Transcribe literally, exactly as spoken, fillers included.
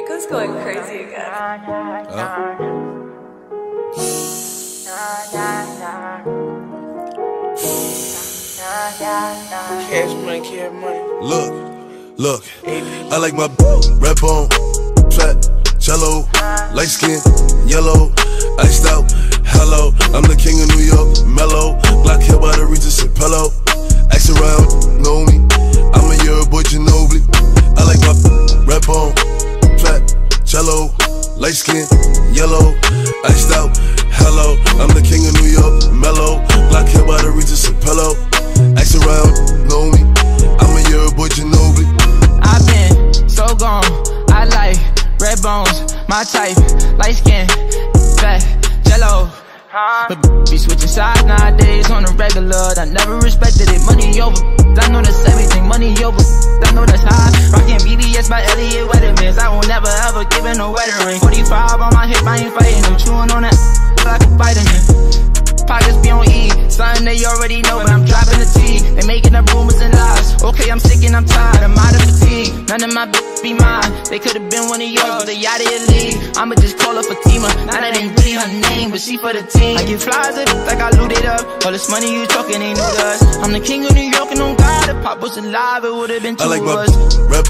Nico's going crazy again. Uh. Cash money, cash money. Look, look, I like my red bone, flat, jello, light skin, yellow, iced out, hello. I'm the king of New York, mellow, black hair by the Regis and pillow. Ask around, know me, I'm a year boy Ginobili. I like my red bone, flat, jello, light skin, yellow, iced out, hello. I'm the king of New York, mellow, black hair by the Regis and pillow. Ask around, know me, I'm a year boy Ginobili. I've been so gone, I like red bones, my type, light skin, fat, jello. But be switching sides nowadays on the regular. I never respected it, money over. I know that's everything, money over. I know that's high. Rockin' B B S by Elliot Weathermans. I will never ever give in a wedding ring. forty-five on my hip, I ain't fighting. I'm chewing on that like a vitamin. Pockets be on E, something they already know, but I'm dropping the T. They making up rumors and lies. Okay, I'm sick and I'm tired, I'm out of fatigue. None of my bitches be mine. They could've been one of yours, but they out of your league. I'ma just call her Fatima. Now that ain't really her name, but she for the team. I get flies up like I looted up. All this money you talking ain't new to us. I'm the king of New York and on God, if Pop was alive, it would've been two I like of my us. rep